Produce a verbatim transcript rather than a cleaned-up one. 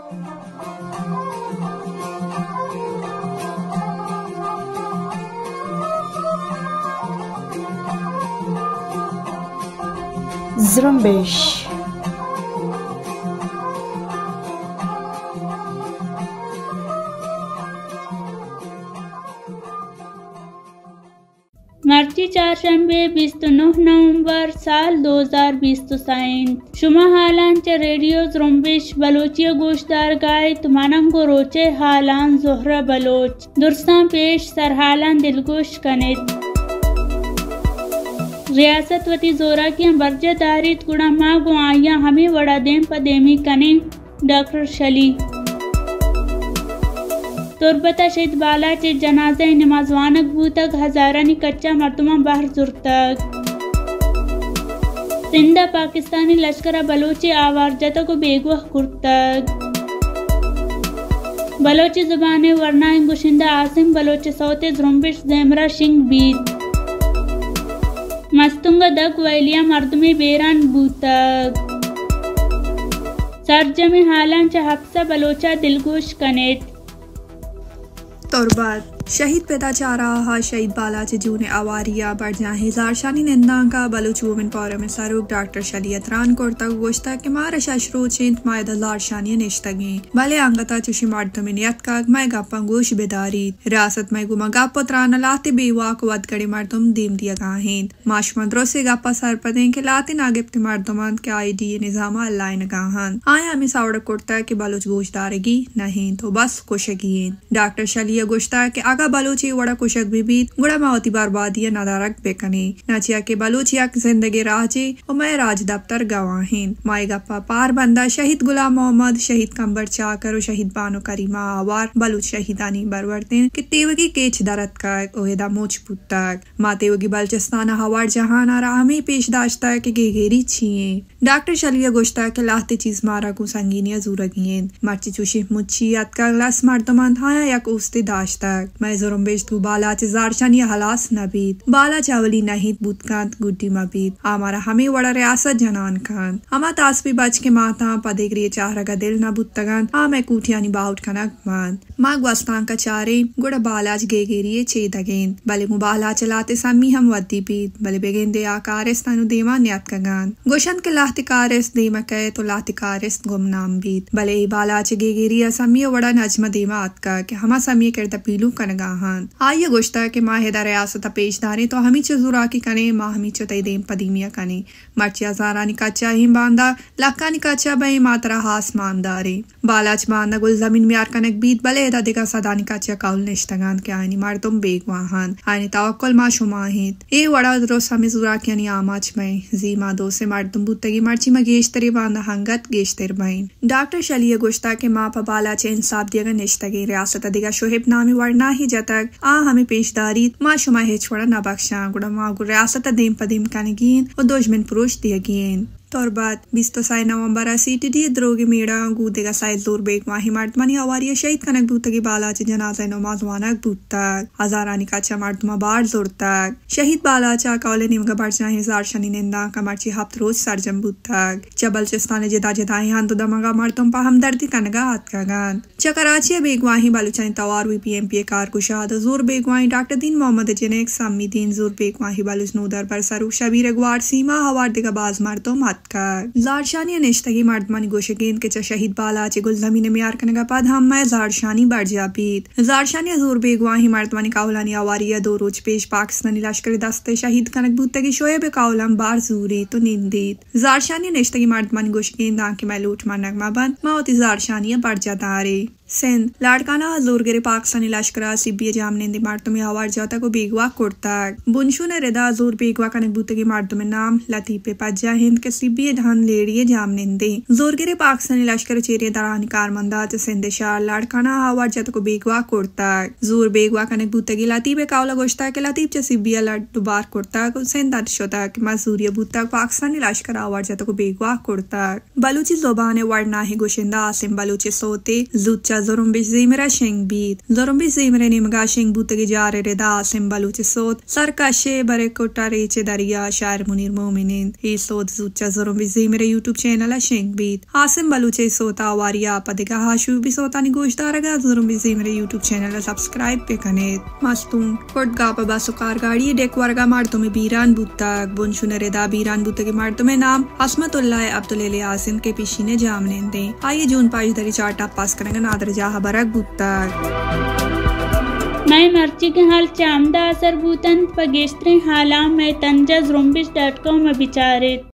Zrumbish. मार्ची चारशंबे बीस नवंबर साल दो हज़ार बीस साइन शुमा हालांचे रेडियो ज़्रुम्बिश बलोचिया गोशदार गाय तुमानम को रोचे हालान ज़ोहरा बलोच दुरसा पेश सरहालान दिलगोश कनेत रियासत वती जोरा की बर्जा दारित गुड़ा माँ गो आया हमें वड़ा देम पदेमी कने डॉक्टर शली तुरबता शहीद बाला चे जनाजा नमाजवानक बूतक हजारानी कच्चा मर्तमा बाहर जुर्तक सिंधा पाकिस्तानी लश्करा बलोची आवारजता को बेगुह कुर्तक बलोची जुबाने वरना गुशिंदा आसिम बलोची सौते ज़्रुम्बिश ज़ेमरा शिंग बीत मस्तुंगा दक वैलिया मर्दमी बेरान बूतक सरजमी हालां चा हफ्सा बलोचा दिलगोश कनेत तुरबत शहीद पैदा जा रहा हा शहीद बाला जूने आवारिया बढ़ जाए जारशानी निंदा का बलूच वुमेन फोरम में सरूक डॉक्टर शलीयत रान कोर्ता गोश्ता के मारा शशरू चिंत मायदा लारशानी निश्तगी भले अंगता चुशी मार्द में नियत का मैं गप्पा गोश बेदारी रियासत में गुमा गप्पा त्राना लाते बेवा को वद कड़ी मर्दम दीम दिया गाहें माशमंदरों से गप्पा सर पदें के लाते नागिप्त मर्दमान के आई डी निजाम अल्लाह ने गाहन आया हमें सावड़ कोर्ता के बलूच गोश्तारेगी नहीं तो बस कोशगी डॉक्टर शलिया गोश्ता के आगा बलूची वड़ा कुशक भी गुड़ा मावती बर्बादिया नदारक बेकनी नाचिया के बलूचिया जिंदगी राजी और मैं राज दफ्तर गवाहीन माई गप्पा पार बंदा शहीद गुलाम मोहम्मद शहीद कंबर चाकर और शहीद बानो करीमा आवार बलूच शहीदानी बरवरतीन कि तेवगी केच दरत का ओहेदा मोच पुत्तक मातेवगी बलचिस्ताना हवार जहाना राहमी पेश दाश्ता के गेगेरी छिए डॉक्टर शलिया गोश्ता के लाते चीज मारा को संगीनिया जूरगियन मर्ची चुशी मुच्छी याद का ग्लास मर्दमान थाया यक उस्ते दाश्तक मैं ज़्रुम्बिश तू बाला चे जारशानी हलास नबीत बाला चावली नहीं बुतकांत गुड्डी मबीत आमारा हमें वड़ा रियासत जनान खान हमा तासपी बच के माता पदेग्री चाहरा का दिल न बुतगान आ मैं कूटियानी बाउट कनक मान माँ ग्वस्तान का चारे गुड़ा बालाज गेगेरिये चे दगेन भले मु बाला चलाते समी हम वद्दी पीत भले बेगेन दे आकारेस्तानु देवा न्यात कगान गोशन के लाहती कारेस देमा कहे तो लाहती कारेस गुमनाम बीत भले ही बाला चे गेगेरिया समी वड़ा नजमा देमा आतका के हमा समी करता पीलू कनगाहान आइए गोश्ता के माँ हेदा रियासत पेशदारे तो हमी चुरा की कने माँ हमी चुतई देम पदीमिया कने मर्चिया जारा निकाचा हिम बांदा लक्का निकाचा बई मातरा हास मानदारे बालाच बांदा गुल जमीन में यार कनक बीत भले हेदा दिगा सदा निकाचा काउल निश्तगान के आयनी मार तुम बेग वाहन आयनी तवक्कुल मा शुमाहित ए वड़ा रोस हमें जुरा की यानी आमाच में जी माँ दो से मार तुम बुतगी मर्ची में गेश तेरे बांदा हंगत गेश तेर बहन डॉक्टर शलिया गोश्ता के माँ पा बालाचे इंसाफ दिया निश्तगी रियासत दिगा शोहेब नामी वरना ही जतक आ हमें पेशदारी माँ शुमा हे छोड़ा न बख्शा गुड़ा माँ गु रियासत देम पदीम कनगीन और दोजमिन पुरुष दिया गेन तुरबत बीस तो साई नवंबर सीटीडी द्रोगी मेड़ा गूदेगा साइज दूर बेग माही मर्दमानी हवारिया शहीद कनक बूतगी बालाचे जनाजा नमाज वानक बूतक हजारानी काचा मर्दमा बार जोरतक शहीद बालाचा कौले निमगा बरचा हजार शनि निंदा कमरची हफ्त रोज सरजम बूतक चबलचिस्तान जिदा जिदाई हां तो दमगा मर्दम पा हमदर्दी कनगा हाथ का गान चकराचिया बेगवाही बालूचानी तवार हुई पीएमपी कार कुशाद जोर बेगवाही डॉक्टर दीन मोहम्मद जनेक सामी दीन जोर बेगवाही बालूच नूदर पर सरू शबीर अगवार सीमा हवार दिगा बाज मर्दम जारशानी निश्तगी मर्दमानी गोशगेंद के शहीद बाला चे गुल जमीन में यार कनगा पद हम मैं जारशानी बढ़ जापीत जारशानी हजूर बेगवाही मर्दमानी काउलानी आवारिया दो रोज पेश पाकिस्तानी लश्कर दस्ते शहीद कनक बूतगी शोएब काउलम बार जूरी तो निंदित जारशानी निश्तगी मर्दमानी गोशगेंद आंखें मैं लूट मार नगमा बंद माओती जारशानिया बढ़ जाता रे सिंध लाड़काना हजूर गिरे पाकिस्तानी लश्करा सिब्बिया जाम निंदी मार्दो में हवार जाता को बेगवा कोर्तक बुनशु ने रेदा हजूर बेगवा कनक बूतगी मार्दो में नाम लतीफे पज्जा हिंद के सिब्बिया धान लेड़िए जाम निंदी जोर गिरे पाकिस्तानी लश्कर चेरे दरानी कारमंदा सिंध शार लाड़काना हवार जाता को बेगवा कोर्तक जोर बेगवा कनक बूतगी लतीफे कावला गोश्ता के लतीफ चे सिब्बिया लड़ दुबार कोर्तक सिंध अदशोता के मजूरिया बूतक पाकिस्तानी लश्कर हवार जाता को बेगवा कोर्तक बलूची जोबान वर्ना ही गोशिंदा आसिम बलूची सोते जुच्चा zucca zorumbish zimra sheng bit zorumbish zimre nimga sheng butage jare reda asim baluch sot sarkashe bare kotare che daria shair munir mu'minin he sot zucca zorumbish zimre YouTube channel a sheng bit asim baluch sota waria padega hashu bi sota ni goshdaraga zorumbish zimre YouTube channel a subscribe pe kanet mastum kodga pa basukar gadi dekwarga martume biran butta bun shunere da biran butta के मर्दमे नाम असमतुल्लाह अब्दुल आसिम के पीछे जामने दें। आइए जून पाँच दरी chart आप पास करेंगे नादर जहाँ बरक बुत्ता मैं मर्ची के हाल चामदा असर बूतन पगेस्त्रे हालाम में तंजा ज़्रोम्बिश डॉट कॉम में विचारित